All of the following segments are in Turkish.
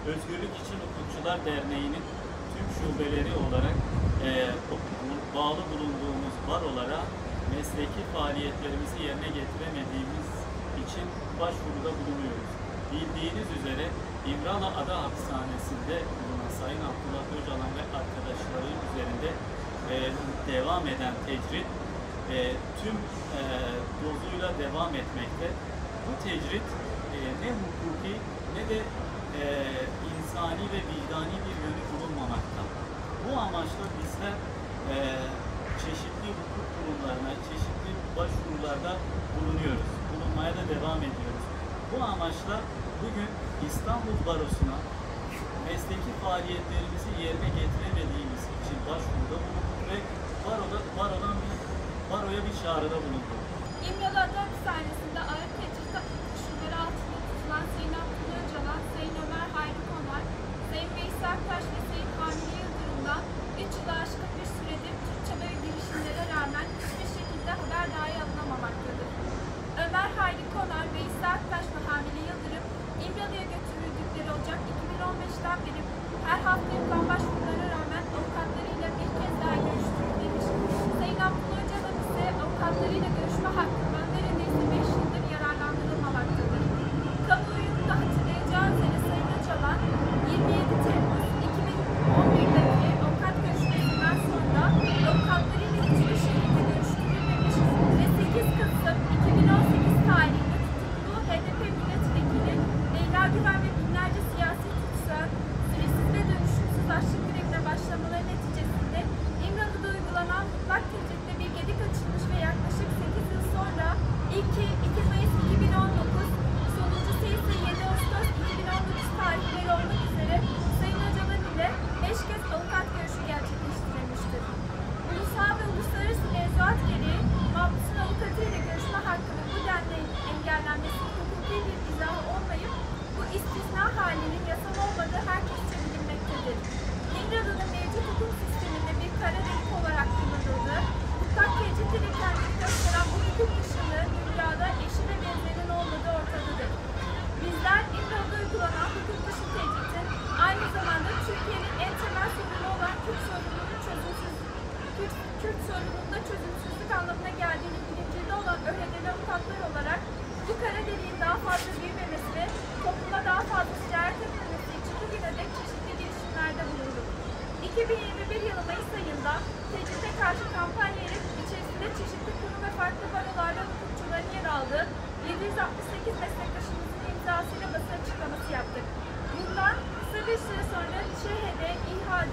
Özgürlük İçin Hukukçular Derneği'nin tüm şubeleri olarak bağlı bulunduğumuz barolara mesleki faaliyetlerimizi yerine getiremediğimiz için başvuruda bulunuyoruz. Bildiğiniz üzere İmralı Ada Hapishanesi'nde bulunan Sayın Abdullah Öcalan ve arkadaşları üzerinde devam eden tecrit tüm dozuyla devam etmekte. Bu tecrit ne hukuki ne de insani ve vicdani bir yönü bulunmamakta. Bu amaçla bizler çeşitli hukuk kurumlarına, çeşitli başvurularda bulunuyoruz. Bulunmaya da devam ediyoruz. Bu amaçla bugün İstanbul Barosu'na mesleki faaliyetlerimizi yerine getiremediğimiz için başvuruda bulunduk ve baroya bir çağrıda bulunduk. İmralı Ada Hapishanesi'nde ağır tecrit koşulları altında tutulan Sayın Abdullah Öcalan, Sayın Ömer Hayri Konar, Sayın Veysel Aktaş ve Sayın Hamile Yıldırım'dan 3 yılı aşkın bir süredir Türk çaba ve girişimlere rağmen hiçbir şekilde haber dahi alınamamaktadır. Ömer Hayri Konar, Veysel Aktaş ve Hamile Yıldırım, İmralı'ya götürüldükleri Ocak 2015'ten beri her hafta yapılan başvurulara rağmen avukatlarıyla bir kez daha görüştürülmemiş. Sayın Abdullah Öcalan ise avukatlarıyla görüşme hakkından neredeyse 5 yıldır yararlandırılmamaktadır. Kamuoyunun da hatırlayacağı üzere Sayın Öcalan 27 Temmuz 2011'deki avukat görüşmesinden sonra avukatlarıyla hiçbir şekilde görüştürülmemiş ve 8 Kasım 2018 tarihinde tutuklu HDP milletvekili Leyla Güven ve binlerce siyasi tutsağın süresiz ve dönüşümsüz açlık grevine başlamaları neticesinde İmralı'da uygulanan mutlak tecritle bir gedik açılmış ve yaklaşık 8 yıl sonra ilki 2 Mayıs 2019, sonuncusu ise 7 Ağustos 2019 tarihleri olmak üzere Sayın Öcalan ile 5 kez avukat görüşü gerçekleştirilmiştir. Ulusal ve uluslararası mevzuat gereği mahpusun avukatıyla görüşme hakkının bu denli engellenmesi hukuki bir izahı olmayıp bu istisna halinin yasal olmadığı herkesçe bilinmektedir. İmralı'nın mevcut hukuk sisteminde bir kara delik olarak kullanıldığı, mutlak tecrit ile kendini gösteren bu hukuk dışılığın dünyada eşi ve benzerinin olmadığı ortadadır. Bizler İmralı'da uygulanan hukuk dışı tecritin aynı zamanda Türkiye'nin en temel sorunu olan Kürt sorununda çözümsüzlük anlamına geldiğini bilincinde olan öğrenci avukatlar olarak bu kara deliğin daha fazla büyümemesi ve topluma daha fazla sirayet etmemesi için bugüne dek çeşitli girişimlerde bulunduk. 2021 yılı Mayıs ayında tecrite karşı kampanyanın içerisinde çeşitli kurum ve farklı barolarla hukukçuların yer aldığı 768 meslektaşımızın imzasıyla basın açıklaması yaptık. Bundan kısa bir süre sonra ÇHD, İHAD,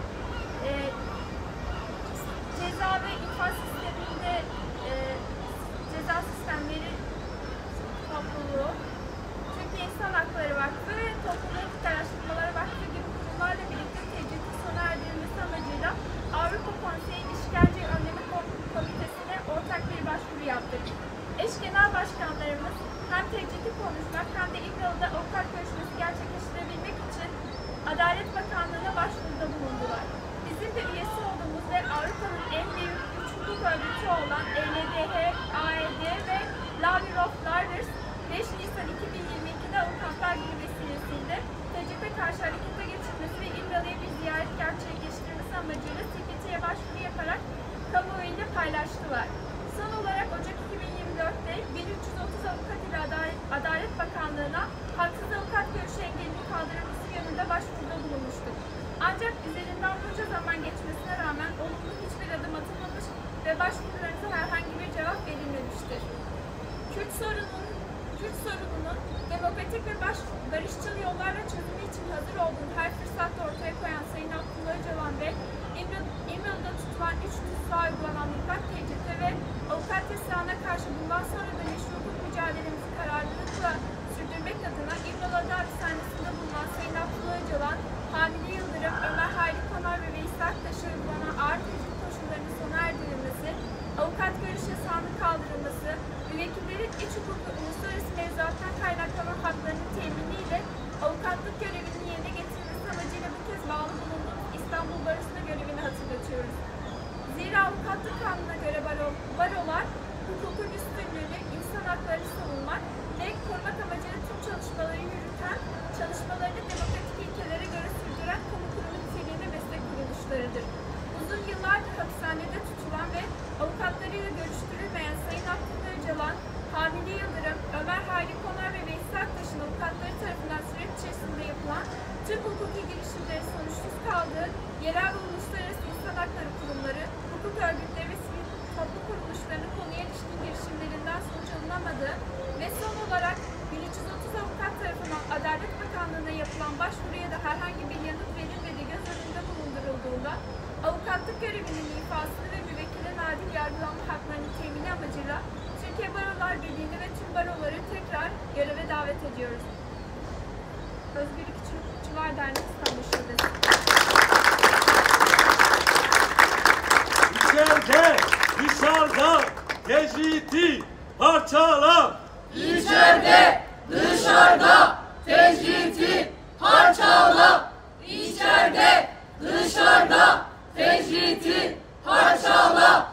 ceza ve infaz sisteminde ceza sistemleri topluluğu, Türkiye İnsan Hakları Vakfı ve Toplum Etik Araştırmaları Vakfı gibi kurumlarla birlikte tecritin sona erdirilmesi amacıyla Avrupa Konseyi İşkence Önleme Komitesi'ne ortak bir başvuru yaptık. Eş genel başkanlarımız hem tecriti konuşmak hem de İmralı'da avukat görüşmesi gerçekleştirebilmek için Adalet Bakanlığı'na başvuruda bulundular. Bizim de üyesi olduğumuz ve Avrupa'nın en büyük 3 hukuk örgütü olan ELDH, AED ve Law of Lawyers 5 Nisan 2022'de avukatlar günü vesilesiyle tecrite karşı harekete geçirmesi ve İmralı'ya bir ziyaret gerçekleştirmesi amacıyla CPT'ye başvuru yaparak kamuoyuyla paylaştılar. Son olarak Ocak 2024'te 1330 avukat ile Adalet Bakanlığı'na haksız avukat görüşü engelinin kaldırılması yönünde başvuruda bulunmuştuk. Ancak üzerinden bunca zaman geçmesine rağmen olumlu hiçbir adım atılmamış ve başvurularımıza herhangi bir cevap verilmemiştir. Kürt sorununun demokratik ve barışçıl yollarla çözümü için hazır olduğunu her fırsatta ortaya koyan Sayın Abdullah Öcalan ve İmralı'da tutulan 3 tutsağa uygulanan mutlak tecritte ve avukat yasağına karşı bundan sonra da meşru hukuk mücadelemizi kararlılıkla sürdürmek adına İmralı Ada Hapishanesi'nde bulunan Sayın Abdullah Öcalan, Hamile Yıldırım, Ömer Hayri Konar ve Veysel Aktaş'a uygulanan ağır tecrit koşullarının sona erdirilmesi, avukat görüş yasağının kaldırılması, müvekkillerin iç hukuk ve uluslararası mevzuattan kaynaklanan haklarının teminiyle avukatlık görevinin yerine getirilmesi amacıyla bu kez bağlı bulunduğumuz İstanbul Barosu'na görevini hatırlatıyoruz. Zira avukatlık kanununa göre barolar hukukun üstünlüğünü, insan haklarını savunmak ve korumak amacıyla tüm çalışmaları yürüten, çalışmalarını demokratik Tüm hukuki girişimleri sonuçsuz kaldı. Yerel ve uluslararası insan hakları kurumları, hukuk örgütleri ve sivil toplum kuruluşlarının konuya ilişkin girişimlerinden sonuç alınamadı ve son olarak 1330 avukat tarafından Adalet Bakanlığı'na yapılan başvuruya da herhangi bir yanıt verilmediği göz önünde bulundurulduğunda avukatlık görevinin ifasını ve müvekkilin adil yargılanma haklarını temini amacıyla Türkiye Barolar Birliği'ni ve tüm baroları tekrar göreve davet ediyoruz. Özgürlük için Hukukçular Derneği İstanbul Şubesi. İçeride, dışarıda, tecridi, parçala. İçeride, dışarıda, tecridi, parçala. İçeride, dışarıda, tecridi, parçala.